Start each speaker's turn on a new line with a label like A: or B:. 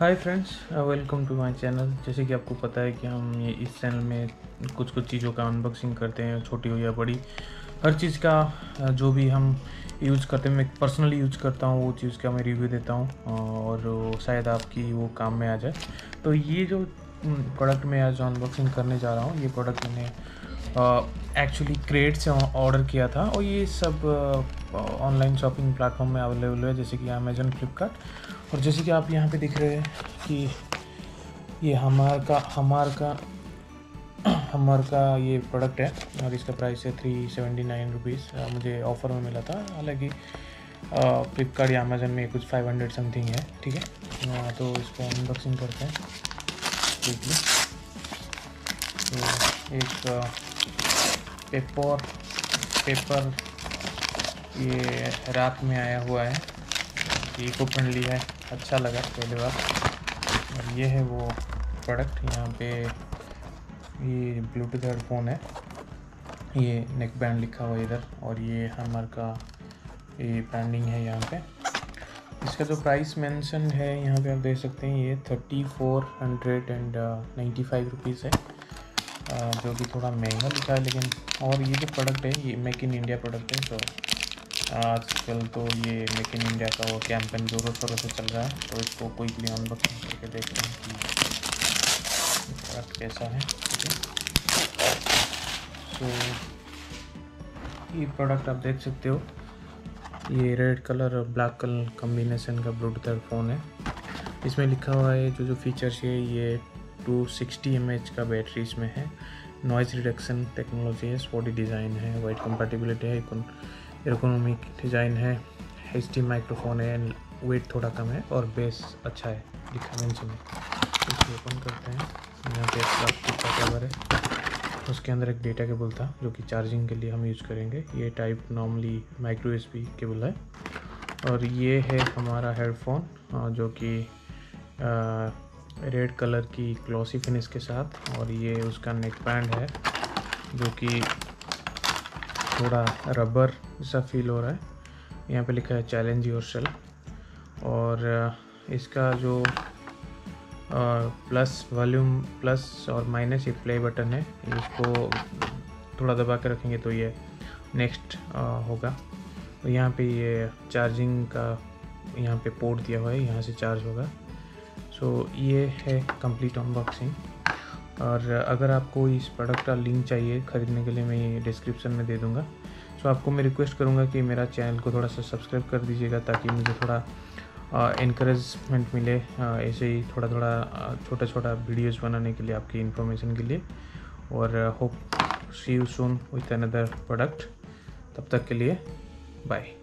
A: Hi friends, welcome to my channel. जैसे कि आपको पता है कि हम ये इस चैनल में कुछ चीज़ों का अनबॉक्सिंग करते हैं, छोटी हो या बड़ी, हर चीज़ का जो भी हम यूज़ करते हैं, मैं पर्सनली यूज़ करता हूँ, वो चीज़ का मैं रिव्यू देता हूँ और शायद आपकी वो काम में आ जाए। तो ये जो प्रोडक्ट मैं आज अनबॉक्सिंग करने जा रहा हूँ, ये प्रोडक्ट मैंने एक्चुअली क्रेट से ऑर्डर किया था और ये सब ऑनलाइन शॉपिंग प्लेटफॉर्म में अवेलेबल है, जैसे कि अमेज़न, फ्लिपकार्ट। और जैसे कि आप यहाँ पे दिख रहे हैं कि ये हमार का ये प्रोडक्ट है और इसका प्राइस है 379 रुपीज़। मुझे ऑफ़र में मिला था, हालांकि फ्लिपकार्ट या अमेज़न में कुछ 500 समथिंग है। ठीक है, तो इसको अनबॉक्सिंग करते हैं क्विकली। तो एक पेपर ये रात में आया हुआ है, इको फ्रेंडली है, अच्छा लगा पहले बार। और ये है वो प्रोडक्ट। यहाँ पे ये ब्लूटूथ हेडफोन है, ये नेक बैंड लिखा हुआ है इधर, और ये हमार का ये ब्रांडिंग है यहाँ पे। इसका जो प्राइस मेंशन है यहाँ पे आप देख सकते हैं, ये 3495 रुपीज़ है, जो कि थोड़ा महंगा लिखा है। लेकिन और ये जो प्रोडक्ट है ये मेक इन इंडिया प्रोडक्ट है। तो आजकल तो ये मेक इन इंडिया का वो कैंपेन ज़ोरों शोरों से चल रहा है, तो इसको कोई भी अनबॉक्सिंग करके देखते हैं कि प्रोडक्ट कैसा है। ठीक है, सो ये प्रोडक्ट आप देख सकते हो, ये रेड कलर और ब्लैक कलर कॉम्बिनेशन का ब्लूटूथ हेडफोन है। इसमें लिखा हुआ है जो फीचर्स है, ये 260 mAh का बैटरी इसमें है, नॉइज़ रिडक्शन टेक्नोलॉजी है, स्पोर्टी डिज़ाइन है, वाइड कंपैटिबिलिटी है, एर्गोनॉमिक डिज़ाइन है, HD माइक्रोफोन है, वेट थोड़ा कम है और बेस अच्छा है लिखा मेंशन है। इसको ओपन करते हैं। यहाँ पे प्लास्टिक का कवर है, उसके अंदर एक डेटा केबल था जो कि चार्जिंग के लिए हम यूज़ करेंगे। ये type normally micro USB cable है। और ये है हमारा हेडफोन जो कि रेड कलर की ग्लॉसी फिनिश के साथ, और ये उसका नेक बैंड है जो कि थोड़ा रबर जैसा फील हो रहा है। यहाँ पे लिखा है चैलेंज योरसेल्फ। और इसका जो प्लस वॉल्यूम प्लस और माइनस ये प्ले बटन है, इसको थोड़ा दबा के रखेंगे तो ये नेक्स्ट होगा। और यहाँ पे ये चार्जिंग का यहाँ पे पोर्ट दिया हुआ है, यहाँ से चार्ज होगा। सो ये है कंप्लीट अनबॉक्सिंग। और अगर आपको इस प्रोडक्ट का लिंक चाहिए ख़रीदने के लिए, मैं ये डिस्क्रिप्शन में दे दूँगा। सो आपको मैं रिक्वेस्ट करूँगा कि मेरा चैनल को थोड़ा सा सब्सक्राइब कर दीजिएगा, ताकि मुझे थोड़ा इनकरेजमेंट मिले ऐसे ही थोड़ा छोटा वीडियोस बनाने के लिए, आपकी इन्फॉर्मेशन के लिए। और hope see you soon with another product. तब तक के लिए बाय।